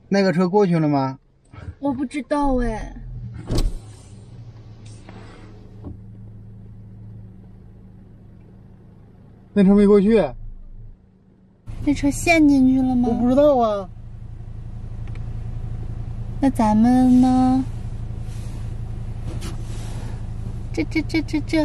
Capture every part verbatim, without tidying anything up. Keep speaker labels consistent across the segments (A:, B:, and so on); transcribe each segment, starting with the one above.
A: 那个车过去了吗？
B: 我不知道哎。
A: 那车没过去。
B: 那车陷进去了吗？
A: 我不知道啊。
B: 那咱们呢？这这这这这。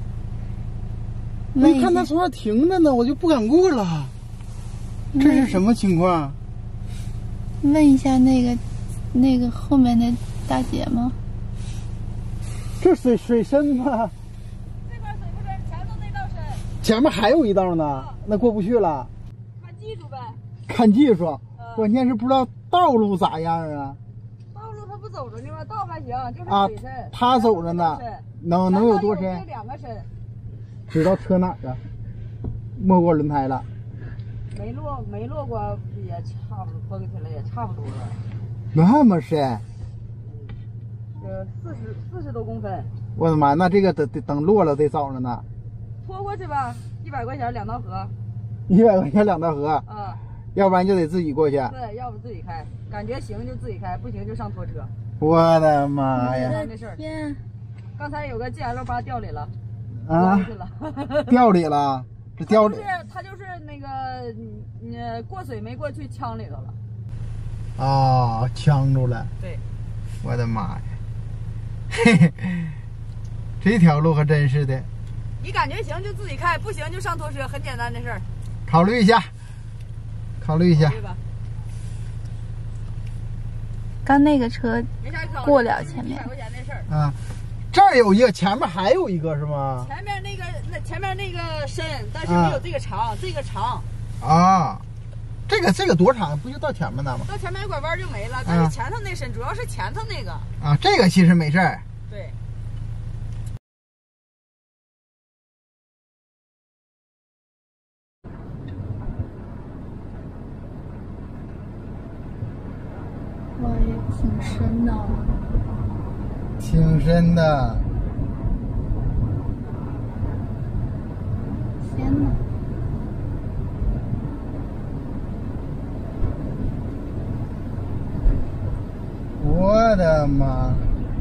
A: 我看他从那停着呢，我就不敢过了。这是什么情况？
B: 问一下那个，那个后面那大姐吗？
A: 这水水深吗？
C: 这块水不深，前头那道深。
A: 前面还有一道呢，啊、那过不去了。
C: 看技术呗。
A: 看技术，
C: 嗯、
A: 关键是不知道道路咋样啊。
C: 道路他不走着呢吗？道还行，就是水深。
A: 啊，他走着呢，能能有多深？
C: 两个深。
A: 知道车哪儿啊？没过轮胎了。
C: 没落没落过，也差不多过去了，也差不多了。
A: 那么深？
C: 呃，四十四十多公分。
A: 我的妈，那这个等等落了得找着呢。
C: 拖过去吧，一百块钱两道河。
A: 一百块钱两道河。
C: 啊、
A: 嗯。要不然就得自己过去。
C: 对，要不自己开，感觉行就自己开，不行就上拖车。
A: 我的妈呀！
C: 没事。天，刚才有个 G L 八掉里了。
A: 啊！掉里了。这掉里，
C: 是他就是那个，嗯，过水没过去，呛里头了。
A: 啊，呛住了。
C: 对，
A: 我的妈呀！嘿嘿，这条路可真是的。
C: 你感觉行就自己开，不行就上拖车，很简单的事儿。
A: 考虑一下，考虑一下。
C: 对吧？
B: 刚那个车过了前面。
C: 一百块钱的事儿。
A: 啊。这儿有一个，前面还有一个是吗？
C: 前面那个那前面那个深，但是没有这个长，啊、这个长。
A: 啊，这个这个多长？不就到前面那吗？
C: 到前面一拐弯就没了，但是前头那深，啊、主要是前头那个。
A: 啊，这个其实没事儿。
C: 对。
B: 哇，也挺深的。
A: 挺深的。
B: 天哪！
A: 我的妈！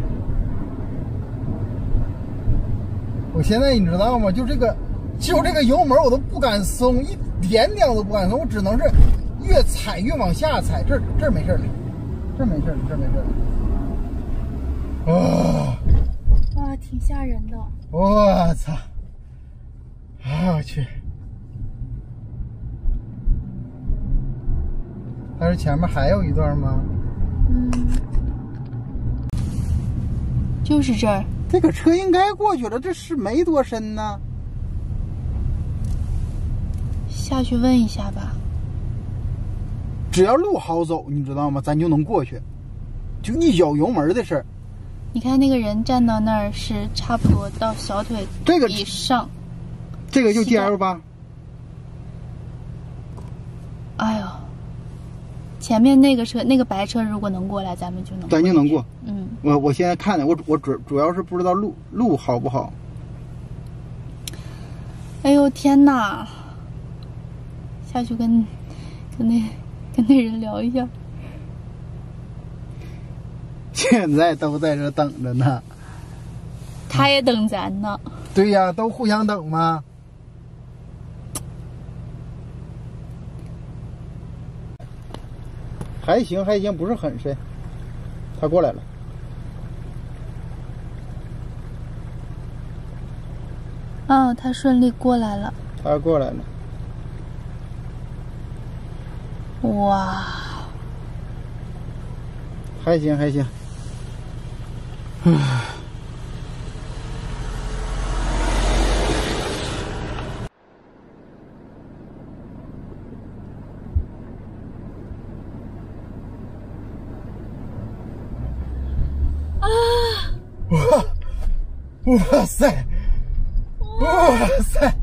A: 我现在你知道吗？就这个，就这个油门我都不敢松，一点点我都不敢松，我只能是越踩越往下踩。这这没事了，这没事了，这没事了。哦，
B: 哇，挺吓人的。
A: 我操！啊，我去！但是前面还有一段吗？
B: 嗯，就是这儿。
A: 这个车应该过去了，这是没多深呢。
B: 下去问一下吧。
A: 只要路好走，你知道吗？咱就能过去，就一脚油门的事儿。
B: 你看那个人站到那儿是差不多到小腿
A: 这个
B: 以上，
A: 这个就 G L 八。
B: 哎呦，前面那个车那个白车如果能过来，咱们就能
A: 咱就能过。
B: 嗯，
A: 我我现在看的，我我主主要是不知道路路好不好。
B: 哎呦天哪！下去跟跟那跟那人聊一下。
A: 现在都在这等着呢，
B: 他也等咱呢。
A: 对呀，都互相等嘛。还行还行，不是很深。他过来了。
B: 啊，他顺利过来了。
A: 他过来了。
B: 哇！
A: 还行还行。唉。
B: 啊！
A: 哇！哇塞！哇塞！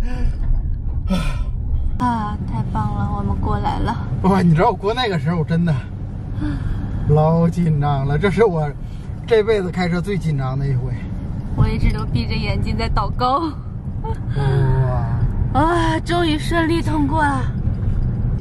B: 啊，太棒了，我们过来了。
A: 哇，你知道我过那个时候真的老紧张了，这是我这辈子开车最紧张的一回。
B: 我一直都闭着眼睛在祷告。
A: 哇！
B: 啊，终于顺利通过了。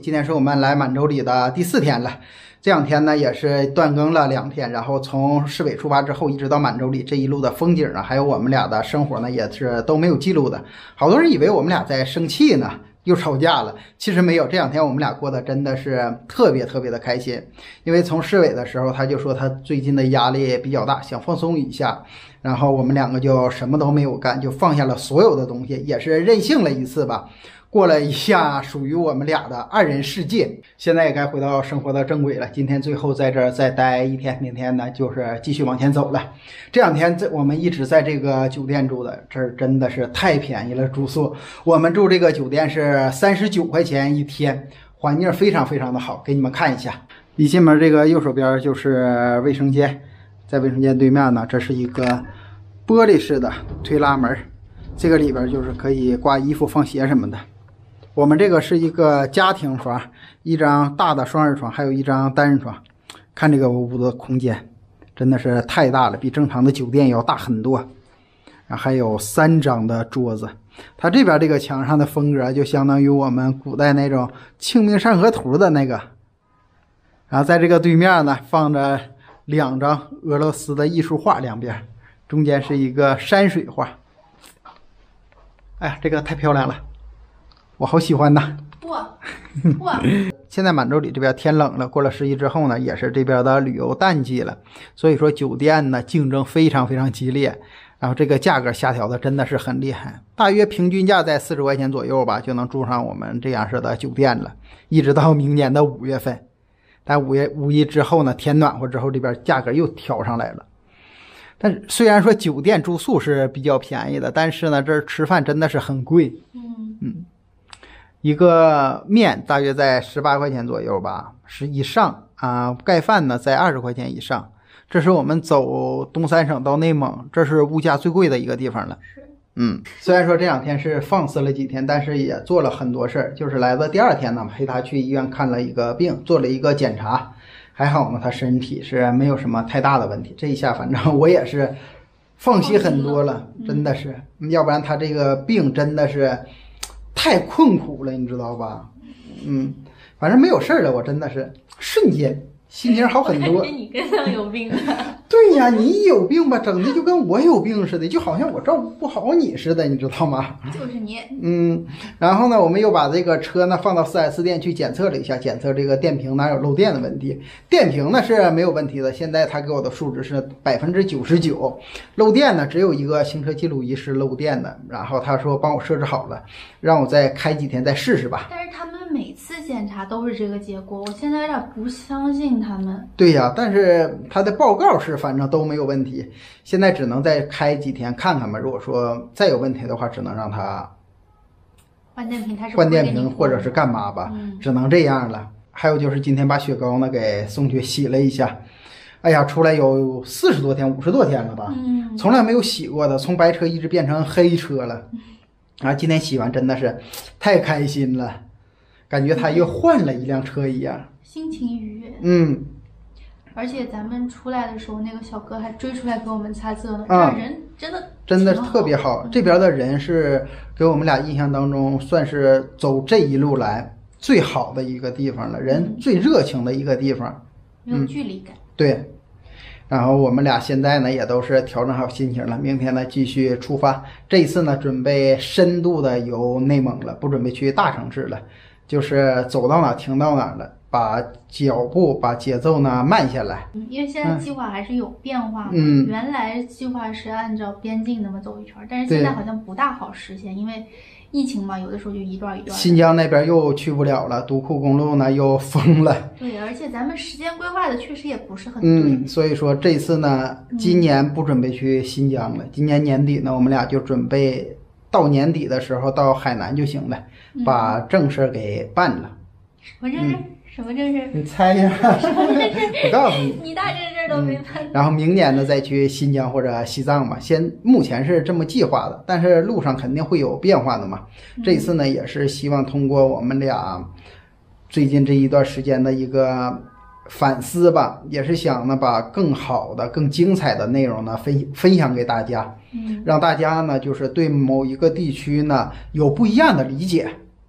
A: 今天是我们来满洲里的第四天了。这两天呢也是断更了两天，然后从市北出发之后一直到满洲里这一路的风景啊，还有我们俩的生活呢也是都没有记录的。好多人以为我们俩在生气呢，又吵架了，其实没有，这两天我们俩过得真的是特别特别的开心。因为从市委的时候他就说他最近的压力比较大，想放松一下，然后我们两个就什么都没有干，就放下了所有的东西，也是任性了一次吧，过了一下属于我们俩的二人世界。现在也该回到生活的正轨了，今天最后在这儿再待一天，明天呢就是继续往前走了。这两天我们一直在这个酒店住的，这儿真的是太便宜了，住宿我们住这个酒店是三十九块钱一天，环境非常非常的好，给你们看一下。一进门这个右手边就是卫生间，在卫生间对面呢，这是一个玻璃式的推拉门，这个里边就是可以挂衣服放鞋什么的。我们这个是一个家庭床，一张大的双人床，还有一张单人床。看这个屋子的空间真的是太大了，比正常的酒店要大很多。然后还有三张的桌子，它这边这个墙上的风格就相当于我们古代那种清明上河图的那个。然后在这个对面呢放着两张俄罗斯的艺术画，两边中间是一个山水画。哎呀，这个太漂亮了，我好喜欢呐！
B: 哇哇！
A: 现在满洲里这边天冷了，过了十一之后呢，也是这边的旅游淡季了，所以说酒店呢竞争非常非常激烈，然后这个价格下调的真的是很厉害，大约平均价在四十块钱左右吧，就能住上我们这样式的酒店了，一直到明年的五月份。但五月五一之后呢，天暖和之后，这边价格又调上来了。但是虽然说酒店住宿是比较便宜的，但是呢，这儿吃饭真的是很贵。
B: 嗯
A: 嗯，一个面大约在十八块钱左右吧，是以上啊、呃。盖饭呢在二十块钱以上。这是我们走东三省到内蒙，这是物价最贵的一个地方了。
B: 是。
A: 嗯，虽然说这两天是放肆了几天，但是也做了很多事儿。就是来的第二天呢，陪他去医院看了一个病，做了一个检查。还好呢，他身体是没有什么太大的问题。这一下反正我也是放心很多了，真的是，要不然他这个病真的是太困苦了，你知道吧？嗯，反正没有事儿了，我真的是瞬间心情好很多。
B: 你跟他有病啊？
A: 对呀，你有病吧，整的就跟我有病似的，就好像我照顾不好你似的，你知道吗？
B: 就是你。
A: 嗯，然后呢，我们又把这个车呢放到 四 S 店去检测了一下，检测这个电瓶哪有漏电的问题。电瓶呢是没有问题的，现在他给我的数值是百分之九十九，漏电呢只有一个行车记录仪是漏电的，然后他说帮我设置好了，让我再开几天再试试吧。
B: 但是他们每次检查都是这个结果，我现在有点不相信他们。
A: 对呀，但是他的报告是反正都没有问题，现在只能再开几天看看吧。如果说再有问题的话，只能让他
B: 换电瓶，他是
A: 换电瓶或者是干嘛吧，
B: 嗯、
A: 只能这样了。还有就是今天把雪糕呢给送去洗了一下，哎呀，出来有四十多天、五十多天了吧，
B: 嗯，
A: 从来没有洗过的，从白车一直变成黑车了。然后今天洗完真的是太开心了，感觉他又换了一辆车一样，
B: 心情愉悦。
A: 嗯。
B: 而且咱们出来的时候，那个小哥还追出来给我们擦色呢。
A: 啊，
B: 人真的
A: 真的特别好。这边的人是给我们俩印象当中算是走这一路来最好的一个地方了，人最热情的一个地方，
B: 没有距离感。
A: 嗯、对。然后我们俩现在呢也都是调整好心情了，明天呢继续出发。这一次呢准备深度的游内蒙了，不准备去大城市了，就是走到哪停到哪了。把脚步把节奏呢慢下来，
B: 嗯，因为现在计划还是有变化嘛。
A: 嗯，
B: 原来计划是按照边境那么走一圈，但是现在好像不大好实现，因为疫情嘛，有的时候就一段一段。
A: 新疆那边又去不了了，独库公路呢又封了。
B: 对，而且咱们时间规划的确实也不是很
A: 对。嗯，所以说这次呢，今年不准备去新疆了，
B: 嗯、
A: 今年年底呢，我们俩就准备到年底的时候到海南就行了，
B: 嗯、
A: 把正事给办了。
B: 什么正事？嗯什么正事？
A: 你猜呀？我告诉你，
B: 你大正事都没办、
A: 嗯。然后明年呢再去新疆或者西藏吧，先目前是这么计划的，但是路上肯定会有变化的嘛。
B: 嗯、
A: 这次呢也是希望通过我们俩最近这一段时间的一个反思吧，也是想呢把更好的、更精彩的内容呢分分享给大家，
B: 嗯，
A: 让大家呢就是对某一个地区呢有不一样的理解。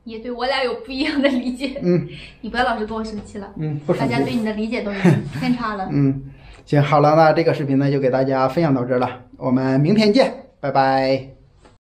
B: 也对我俩有不一样的理解。
A: 嗯，
B: 你不要老是跟我生气了。
A: 嗯，不生气。
B: 大家对你的理解都有偏差了。
A: 嗯，行，好了，那这个视频呢就给大家分享到这儿了，我们明天见，拜拜。